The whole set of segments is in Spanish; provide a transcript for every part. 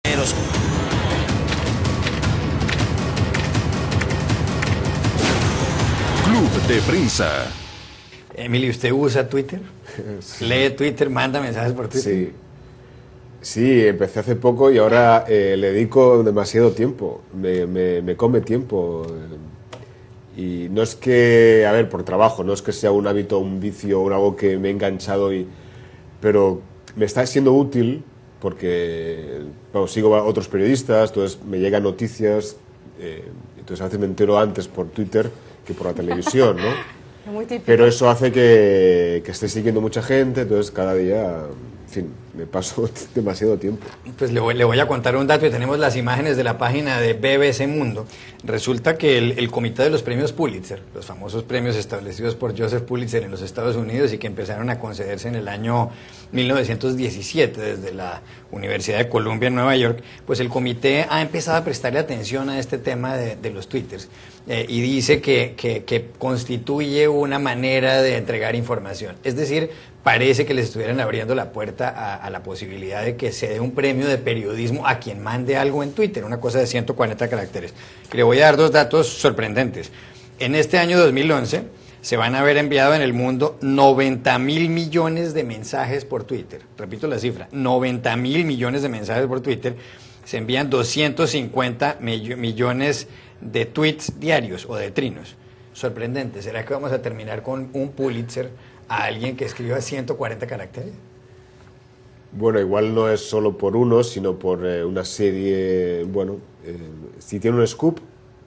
Club de Prensa. Emily, ¿usted usa Twitter? Sí. ¿Lee Twitter? ¿Manda mensajes por Twitter? Sí, empecé hace poco y ahora le dedico demasiado tiempo. Me come tiempo. Y no es que, a ver, por trabajo, no es que sea un hábito, un vicio o algo que me he enganchado, pero me está siendo útil porque sigo a otros periodistas, entonces me llegan noticias, entonces a veces me entero antes por Twitter que por la televisión, ¿no? Muy típico. Pero eso hace que esté siguiendo mucha gente, entonces cada día, en fin, me paso demasiado tiempo. Pues le voy a contar un dato y tenemos las imágenes de la página de BBC Mundo. Resulta que el comité de los premios Pulitzer, los famosos premios establecidos por Joseph Pulitzer en los Estados Unidos y que empezaron a concederse en el año 1917 desde la Universidad de Columbia en Nueva York, pues el comité ha empezado a prestarle atención a este tema de los twitters y dice que constituye una manera de entregar información. Es decir, parece que les estuvieran abriendo la puerta a la posibilidad de que se dé un premio de periodismo a quien mande algo en Twitter, una cosa de 140 caracteres. Y le voy a dar dos datos sorprendentes. En este año 2011 se van a haber enviado en el mundo 90.000 millones de mensajes por Twitter. Repito la cifra, 90.000 millones de mensajes por Twitter. Se envían 250 millones de tweets diarios o de trinos. Sorprendente. ¿Será que vamos a terminar con un Pulitzer a alguien que escriba 140 caracteres? Bueno, igual no es solo por uno, sino por una serie, bueno, si tiene un scoop,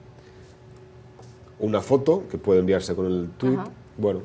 una foto que puede enviarse con el tweet, bueno.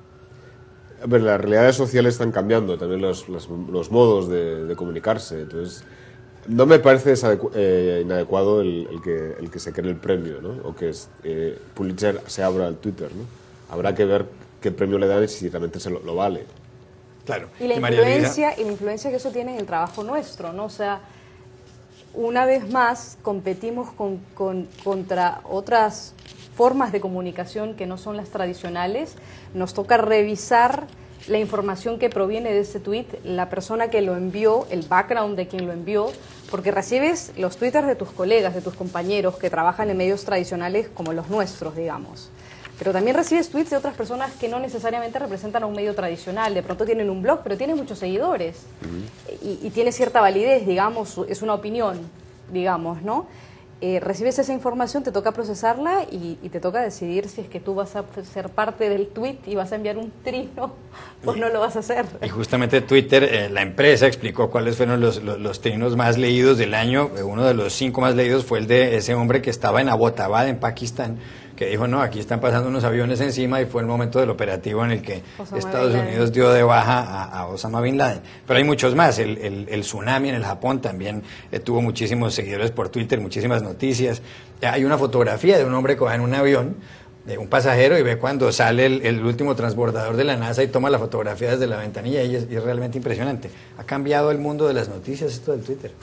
A ver, las realidades sociales están cambiando, también los modos de comunicarse, entonces no me parece inadecuado el que se cree el premio, ¿no? O que Pulitzer se abra al Twitter, ¿no? Habrá que ver qué premio le dan y si realmente lo vale. Claro. Y la influencia que eso tiene en el trabajo nuestro, ¿no? O sea, una vez más competimos contra otras formas de comunicación que no son las tradicionales. Nos toca revisar la información que proviene de ese tweet, la persona que lo envió, el background de quien lo envió, porque recibes los twitters de tus colegas, de tus compañeros que trabajan en medios tradicionales como los nuestros, digamos. Pero también recibes tweets de otras personas que no necesariamente representan a un medio tradicional. De pronto tienen un blog, pero tienen muchos seguidores. Y tiene cierta validez, digamos, es una opinión, digamos, ¿no? Recibes esa información, te toca procesarla y te toca decidir si es que tú vas a ser parte del tweet y vas a enviar un trino o no lo vas a hacer. Y justamente Twitter, la empresa explicó cuáles fueron los trinos más leídos del año. Uno de los 5 más leídos fue el de ese hombre que estaba en Abbottabad, en Pakistán, que dijo, no, aquí están pasando unos aviones encima, y fue el momento del operativo en el que Estados Unidos dio de baja a Osama Bin Laden. Pero hay muchos más. El tsunami en el Japón también tuvo muchísimos seguidores por Twitter, muchísimas noticias. Hay una fotografía de un hombre que va en un avión, de un pasajero, y ve cuando sale el último transbordador de la NASA y toma la fotografía desde la ventanilla, y es realmente impresionante. Ha cambiado el mundo de las noticias esto del Twitter.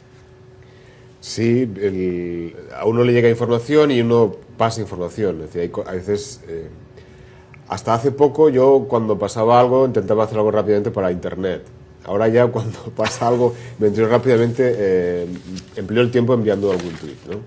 Sí, a uno le llega información y uno pasa información. Es decir, a veces, hasta hace poco yo cuando pasaba algo intentaba hacer algo rápidamente para internet. Ahora ya cuando pasa algo me entero rápidamente, empleo el tiempo enviando algún tweet, ¿no?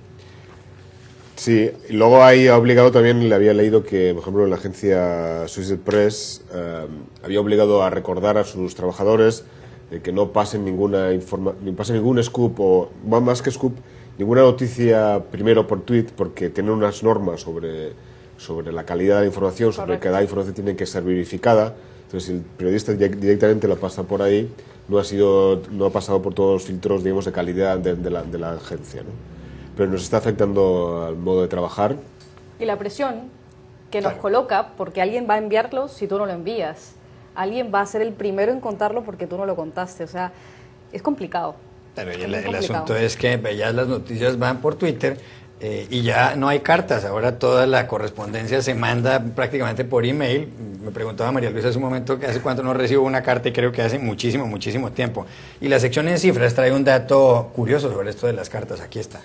Sí, y luego ahí ha obligado también, le había leído que, por ejemplo, en la agencia Associated Press había obligado a recordar a sus trabajadores que no pasen ningún scoop, o más que scoop, ninguna noticia primero por tweet, porque tienen unas normas sobre la calidad de la información, sobre que cada información tiene que ser verificada. Entonces, si el periodista directamente la pasa por ahí, no ha pasado por todos los filtros, digamos, de calidad de la agencia, ¿no? Pero nos está afectando al modo de trabajar. Y la presión que nos coloca, porque alguien va a enviarlo si tú no lo envías. Alguien va a ser el primero en contarlo porque tú no lo contaste. O sea, es complicado. Pero el asunto es que ya las noticias van por Twitter y ya no hay cartas. Ahora toda la correspondencia se manda prácticamente por email. Me preguntaba María Luisa hace un momento que hace cuánto no recibo una carta, y creo que hace muchísimo tiempo. Y la sección en cifras trae un dato curioso sobre esto de las cartas. Aquí está.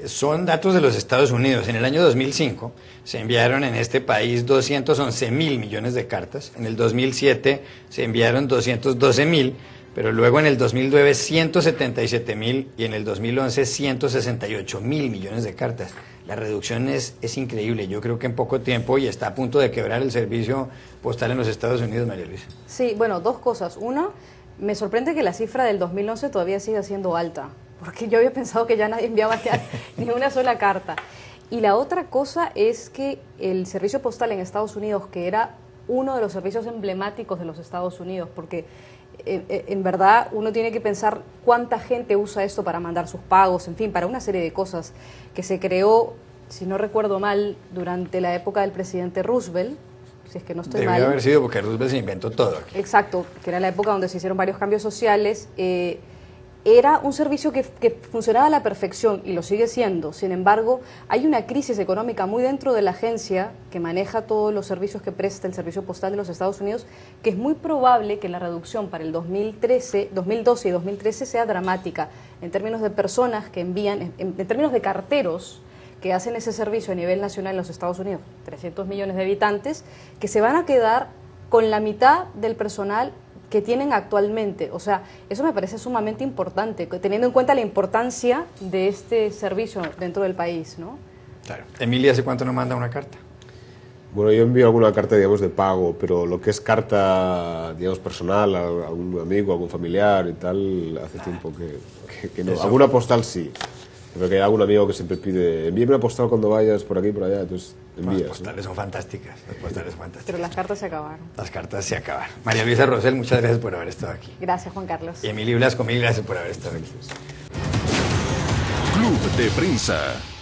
son datos de los Estados Unidos. En el año 2005 se enviaron en este país 211.000 millones de cartas. En el 2007 se enviaron 212.000, pero luego en el 2009 177.000 y en el 2011 168.000 millones de cartas. La reducción es increíble. Yo creo que en poco tiempo, y está a punto de quebrar el servicio postal en los Estados Unidos, María Luisa. Sí, bueno, dos cosas. Una, me sorprende que la cifra del 2011 todavía siga siendo alta, porque yo había pensado que ya nadie enviaba ya ni una sola carta. Y la otra cosa es que el servicio postal en Estados Unidos, que era uno de los servicios emblemáticos de los Estados Unidos, porque en verdad uno tiene que pensar cuánta gente usa esto para mandar sus pagos, en fin, para una serie de cosas que se creó, si no recuerdo mal, durante la época del presidente Roosevelt, si es que no estoy mal. Debió haber sido porque Roosevelt se inventó todo aquí. Exacto, que era la época donde se hicieron varios cambios sociales. Era un servicio que funcionaba a la perfección y lo sigue siendo. Sin embargo, hay una crisis económica muy dentro de la agencia que maneja todos los servicios que presta el Servicio Postal de los Estados Unidos, que es muy probable que la reducción para el 2012 y 2013 sea dramática en términos de personas que envían, en términos de carteros que hacen ese servicio a nivel nacional en los Estados Unidos, 300 millones de habitantes, que se van a quedar con la mitad del personal que tienen actualmente. O sea, eso me parece sumamente importante, teniendo en cuenta la importancia de este servicio dentro del país, ¿no? Claro. Emilia, ¿hace cuánto no manda una carta? Bueno, yo envío alguna carta, digamos, de pago, pero lo que es carta, digamos, personal, a algún amigo, a algún familiar y tal, hace tiempo que no. Eso. Alguna postal sí. Porque hay algún amigo que siempre pide, envíame una postal cuando vayas por aquí y por allá, entonces envías. Las postales son fantásticas, las postales son fantásticas. Pero las cartas se acabaron. Las cartas se acabaron. María Luisa Rosell, muchas gracias por haber estado aquí. Gracias, Juan Carlos. Y Emilio Blasco, mil gracias por haber estado aquí. Club de Prensa.